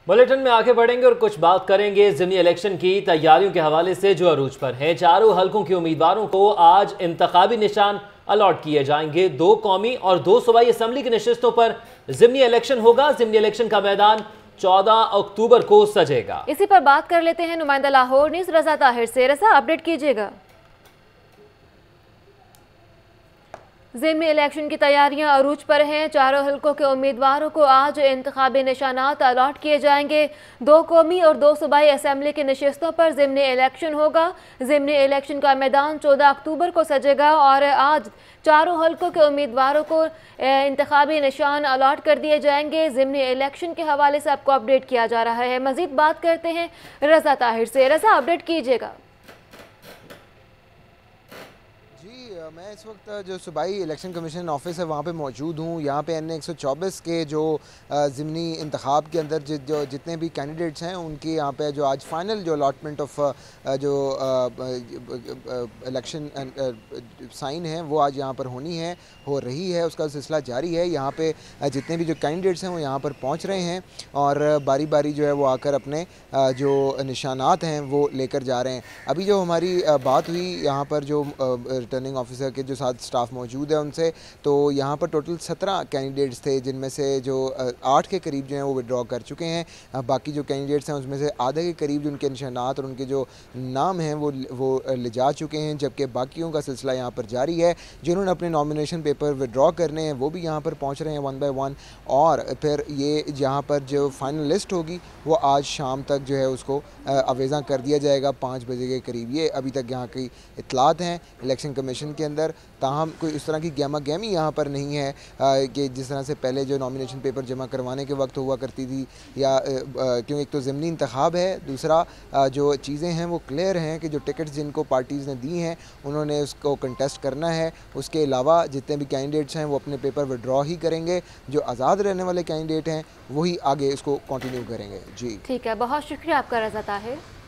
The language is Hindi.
बुलेटिन में आगे बढ़ेंगे और कुछ बात करेंगे ज़िमनी इलेक्शन की तैयारियों के हवाले से जो अरूज पर हैं। चारों हलकों के उम्मीदवारों को आज इंतखाबी निशान अलॉट किए जाएंगे। 2 कौमी और 2 सूबाई असम्बली की नशिस्तों पर ज़िमनी इलेक्शन होगा। ज़िमनी इलेक्शन का मैदान 14 अक्टूबर को सजेगा। इसी पर बात कर लेते हैं नुमाइंदा लाहौर न्यूज़ रजा ताहिर से। रजा, अपडेट कीजिएगा। ज़िमनी इलेक्शन की तैयारियां अरूज पर हैं। चारों हलकों के उम्मीदवारों को आज इंतखाबी निशानात अलॉट किए जाएंगे। 2 कौमी और 2 सूबाई असम्बली की नशिस्तों पर ज़िमनी इलेक्शन होगा। ज़िमनी इलेक्शन का मैदान 14 अक्टूबर को सजेगा और आज चारों हलकों के उम्मीदवारों को इंतखाबी निशान अलॉट कर दिए जाएंगे। ज़िमनी इलेक्शन के हवाले से आपको अपडेट किया जा रहा है। मज़ीद बात करते हैं रजा ताहिर से। रजा, अपडेट कीजिएगा। मैं इस वक्त जो सूबाई इलेक्शन कमीशन ऑफिस है वहाँ पे मौजूद हूँ। यहाँ पे NA 124 के जो ज़िमनी इंतखाब के अंदर जो जितने भी कैंडिडेट्स हैं उनकी यहाँ पे जो आज फाइनल जो अलॉटमेंट ऑफ जो इलेक्शन साइन है वो आज यहाँ पर हो रही है, उसका सिलसिला जारी है। यहाँ पे जितने भी जो कैंडिडेट्स हैं वो यहाँ पर पहुँच रहे हैं और बारी बारी जो है वो आकर अपने जो निशानात हैं वो लेकर जा रहे हैं। अभी जो हमारी बात हुई यहाँ पर जो रिटर्निंग ऑफिसर के जो साथ स्टाफ मौजूद है उनसे, तो यहाँ पर टोटल 17 कैंडिडेट्स थे, जिनमें से जो 8 के करीब जो हैं वो विड्रॉ कर चुके हैं। बाकी जो कैंडिडेट्स हैं उसमें से आधे के करीब जो उनके निशानात और उनके जो नाम हैं वो ले जा चुके हैं, जबकि बाकियों का सिलसिला यहाँ पर जारी है। जिन्होंने अपने नॉमिनेशन पेपर विड्रॉ करने हैं वो भी यहाँ पर पहुँच रहे हैं 1 बाय 1 और फिर ये यहाँ पर जो फाइनल लिस्ट होगी वो आज शाम तक जो है उसको अवेज़ा कर दिया जाएगा 5 बजे के करीब। ये अभी तक यहाँ की इतलात हैं इलेक्शन कमीशन के अंदर। ताहम कोई इस तरह की गहमा गहमी यहाँ पर नहीं है कि जिस तरह से पहले जो नॉमिनेशन पेपर जमा करवाने के वक्त हुआ करती थी, या क्योंकि एक तो ज़िमनी इंतखाब है, दूसरा जो चीज़ें हैं वो क्लियर हैं कि जो टिकट्स जिनको पार्टीज़ ने दी हैं उन्होंने उसको कंटेस्ट करना है। उसके अलावा जितने भी कैंडिडेट्स हैं वो अपने पेपर विड्रॉ ही करेंगे। जो आज़ाद रहने वाले कैंडिडेट हैं वही आगे इसको कंटिन्यू करेंगे। जी ठीक है, बहुत शुक्रिया आपका रज़ा ताहिर।